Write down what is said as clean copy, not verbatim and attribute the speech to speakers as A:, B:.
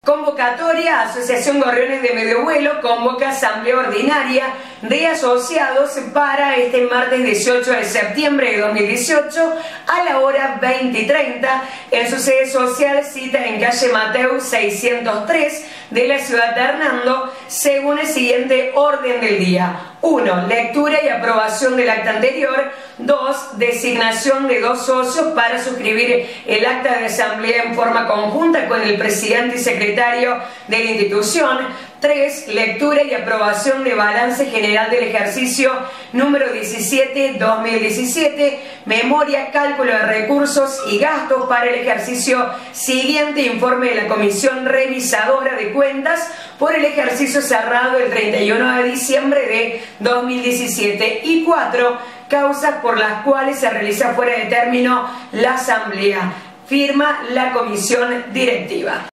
A: Convocatoria. Asociación Gorriones de Medio Vuelo convoca asamblea ordinaria de asociados para este martes 18 de septiembre de 2018 a la hora 20:30 en su sede social, cita en calle Mateu 603 de la ciudad de Hernando, según el siguiente orden del día. 1. Lectura y aprobación del acta anterior. 2. Designación de 2 socios para suscribir el acta de asamblea en forma conjunta con el presidente y secretario de la institución. 3. Lectura y aprobación de balance general del ejercicio número 17-2017, memoria, cálculo de recursos y gastos para el ejercicio siguiente, informe de la Comisión Revisadora de Cuentas por el ejercicio cerrado el 31 de diciembre de 2017. Y 4. Causas por las cuales se realiza fuera de término la asamblea. Firma la comisión directiva.